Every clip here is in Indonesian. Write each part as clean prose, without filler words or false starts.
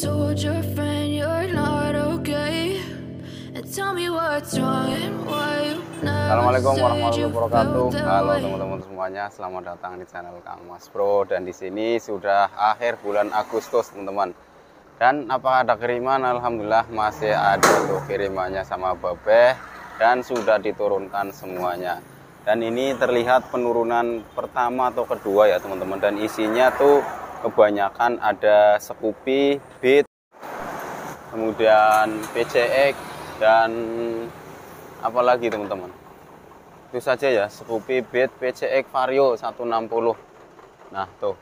told your friend you're not okay? And tell me what's wrong and why you never Assalamualaikum said warahmatullahi you wabarakatuh. felt that Halo way. teman-teman semuanya, selamat datang di channel Kang Mas Bro. Dan di sini sudah akhir bulan Agustus, teman-teman. Dan apakah ada kiriman? Alhamdulillah masih ada tuh kirimannya sama Babeh dan sudah diturunkan semuanya. Dan ini terlihat penurunan pertama atau kedua ya teman-teman. Dan isinya tuh kebanyakan ada Scoopy, Beat, kemudian PCX dan apalagi teman-teman. Itu saja ya, Scoopy, Beat, PCX, Vario 160. Nah tuh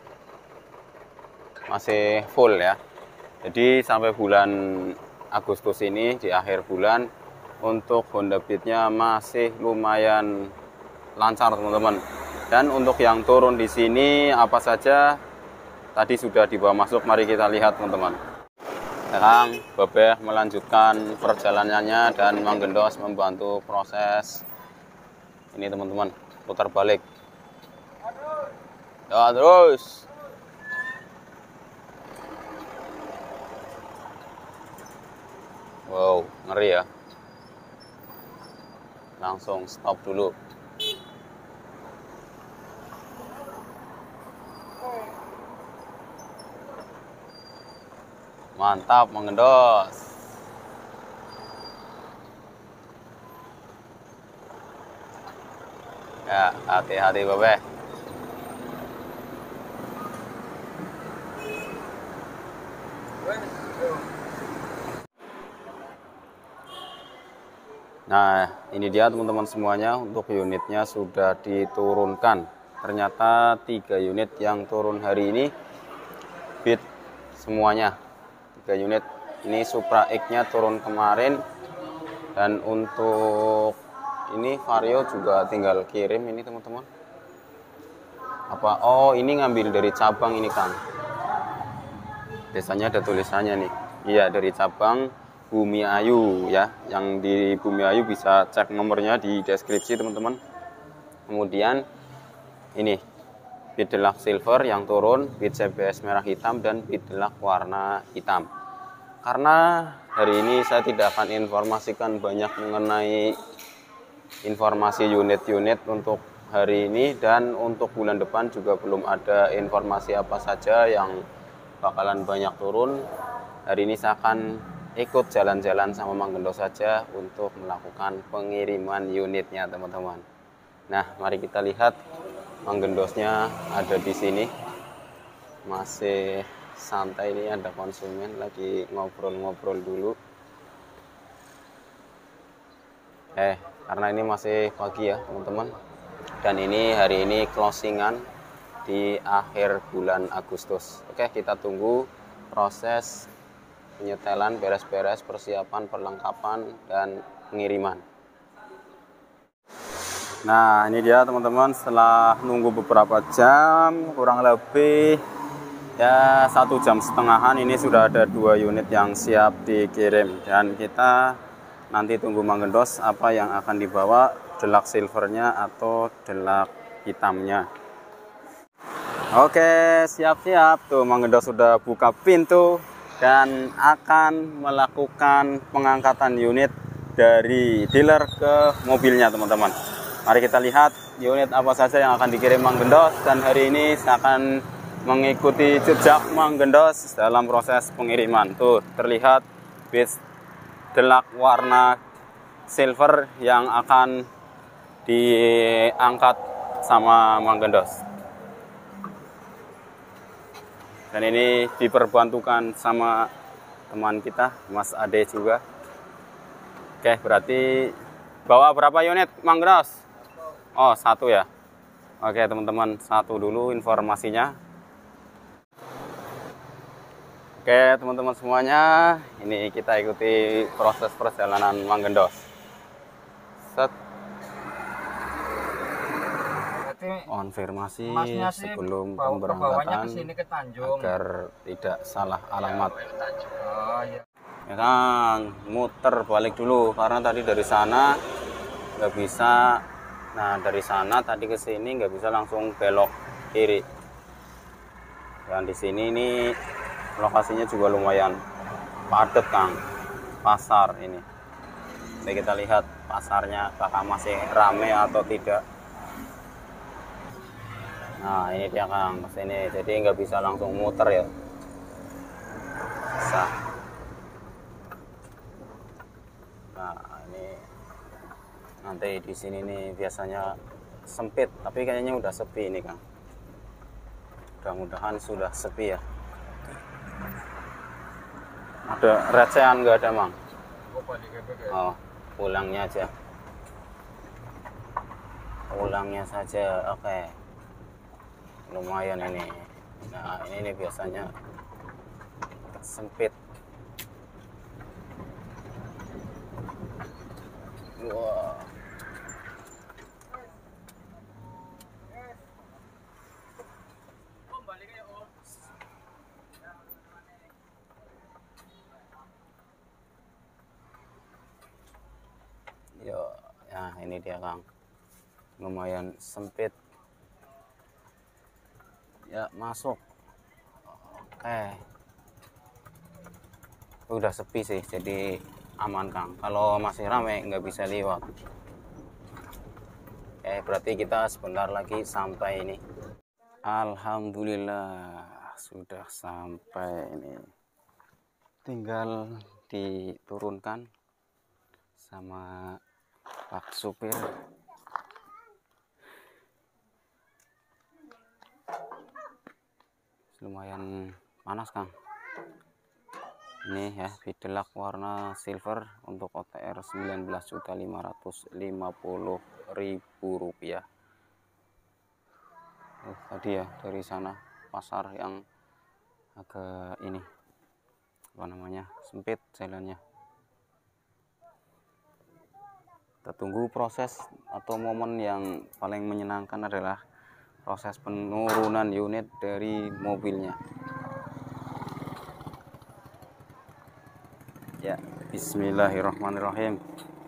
masih full ya. Jadi sampai bulan Agustus ini di akhir bulan untuk Honda Beat-nya masih lumayan lancar teman-teman. Dan untuk yang turun di sini apa saja tadi sudah dibawa masuk, mari kita lihat teman-teman. Sekarang Babeh melanjutkan perjalanannya dan Mang Gendos membantu proses ini teman-teman, putar balik. Ya terus. Wow, ngeri ya. Langsung stop dulu. Mantap, Mang Gendos. Ya, hati-hati Babeh. Nah, ini dia teman-teman semuanya, untuk unitnya sudah diturunkan. Ternyata 3 unit yang turun hari ini Beat semuanya. 3 unit. Ini Supra X-nya turun kemarin. Dan untuk ini Vario juga tinggal kirim ini teman-teman. Apa? Oh, ini ngambil dari cabang ini Kang. Biasanya ada tulisannya nih. Iya, dari cabang Bumi Ayu ya. Yang di Bumi Ayu bisa cek nomornya di deskripsi teman-teman. Kemudian ini Beat Deluxe Silver yang turun, Beat CBS merah hitam dan Beat Deluxe warna hitam. Karena hari ini saya tidak akan informasikan banyak mengenai informasi unit-unit untuk hari ini, dan untuk bulan depan juga belum ada informasi apa saja yang bakalan banyak turun. Hari ini saya akan ikut jalan-jalan sama Mang Gendos saja untuk melakukan pengiriman unitnya teman-teman. Nah, mari kita lihat Mang Gendosnya ada di sini. Masih santai, ini ada konsumen lagi ngobrol-ngobrol dulu. Karena ini masih pagi ya teman-teman. Dan ini hari ini closingan di akhir bulan Agustus. Oke, kita tunggu proses penyetelan, beres-beres, persiapan, perlengkapan, dan pengiriman. Nah, ini dia teman-teman, setelah nunggu beberapa jam, kurang lebih ya 1,5 jam, ini sudah ada 2 unit yang siap dikirim. Dan kita nanti tunggu Mang Gendos apa yang akan dibawa, Deluxe Silvernya atau Deluxe hitamnya. Oke, siap-siap. Tuh Mang Gendos sudah buka pintu dan akan melakukan pengangkatan unit dari dealer ke mobilnya teman-teman. Mari kita lihat unit apa saja yang akan dikirim Mang Gendos. Dan hari ini saya akan mengikuti jejak Mang Gendos dalam proses pengiriman. Tuh terlihat Beat Deluxe warna silver yang akan diangkat sama Mang Gendos. Dan ini diperbantukan sama teman kita, Mas Ade juga. Oke, berarti bawa berapa unit, Mang Gendos? Oh, 1 ya. Oke, teman-teman, 1 dulu informasinya. Oke, teman-teman semuanya, ini kita ikuti proses perjalanan Mang Gendos. Set. Konfirmasi sebelum pemberangkatan agar tidak salah alamat. Ya Kang, muter balik dulu karena tadi dari sana nggak bisa. Nah, dari sana tadi ke sini nggak bisa langsung belok kiri. Dan di sini ini lokasinya juga lumayan padat Kang pasar ini. Jadi kita lihat pasarnya apakah masih rame atau tidak. Nah ini dia Kang, kesini, jadi nggak bisa langsung muter ya. Bisa. Nah ini nanti di sini nih biasanya sempit, tapi kayaknya udah sepi ini Kang. Mudah-mudahan sudah sepi ya. Ada recehan nggak ada Mang? Oh, pulangnya aja. Pulangnya saja, oke. Lumayan ini. Nah ini biasanya sempit. Wah. Yo, ya ini dia Kang. Lumayan sempit. Ya masuk. Oke. Udah sepi sih, jadi aman Kang. Kalau masih ramai nggak bisa lewat. Berarti kita sebentar lagi sampai ini. Alhamdulillah sudah sampai ini. Tinggal diturunkan sama Pak supir. Lumayan panas Kang. Ini ya beadlock warna silver untuk OTR 19.550.000 rupiah. Tadi ya dari sana pasar yang agak ini apa namanya sempit jalannya. Kita tunggu proses atau momen yang paling menyenangkan adalah proses penurunan unit dari mobilnya. Ya, bismillahirrahmanirrahim.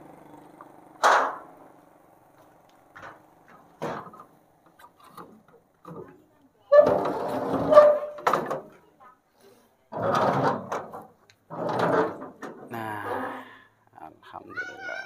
Nah, alhamdulillah.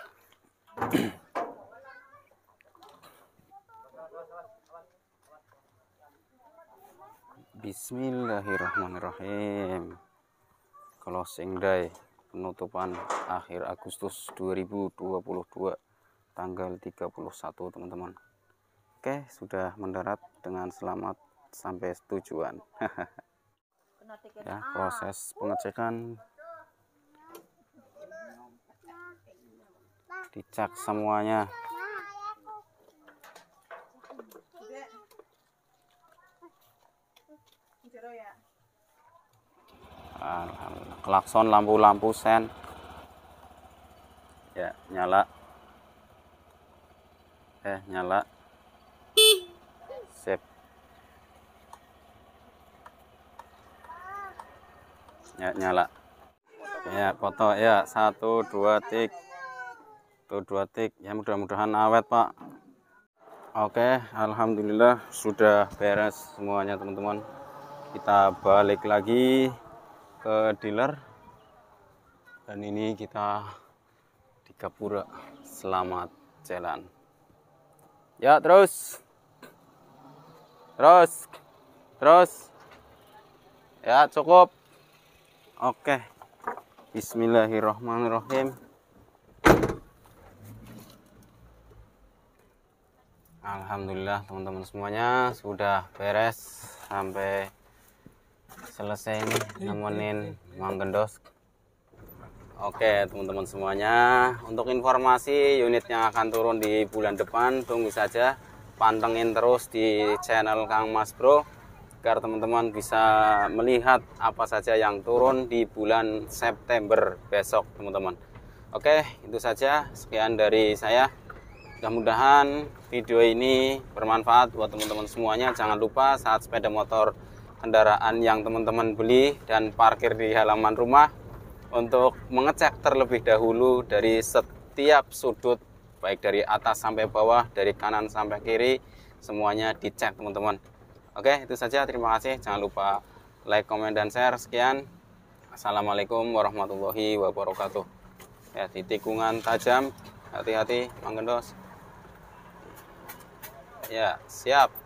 Bismillahirrahmanirrahim. Closing day, penutupan akhir Agustus 2022 tanggal 31 teman-teman. Oke, sudah mendarat dengan selamat sampai tujuan. Ya, proses pengecekan, dicek semuanya. Alhamdulillah. Klakson, lampu-lampu sen ya nyala, nyala, sip ya, nyala ya, foto ya, 1 2 tik, 2 tik ya, mudah-mudahan awet Pak. Oke, alhamdulillah sudah beres semuanya teman-teman. Kita balik lagi ke dealer dan ini kita di Gapura. Selamat jalan ya, terus ya, cukup. Oke, bismillahirrahmanirrahim. Alhamdulillah teman-teman semuanya sudah beres sampai selesai nih nemenin Mang Gendos. Oke teman-teman semuanya, untuk informasi unit yang akan turun di bulan depan tunggu saja, pantengin terus di channel Kang Mas Bro agar teman-teman bisa melihat apa saja yang turun di bulan September besok teman-teman. Oke, itu saja, sekian dari saya. Mudah-mudahan video ini bermanfaat buat teman-teman semuanya. Jangan lupa saat sepeda motor kendaraan yang teman-teman beli dan parkir di halaman rumah untuk mengecek terlebih dahulu dari setiap sudut, baik dari atas sampai bawah, dari kanan sampai kiri, semuanya dicek teman-teman. Oke, itu saja, terima kasih. Jangan lupa like, komen, dan share. Sekian, Assalamualaikum warahmatullahi wabarakatuh. Ya, di tikungan tajam, hati-hati, Mang Gendos. Ya, siap.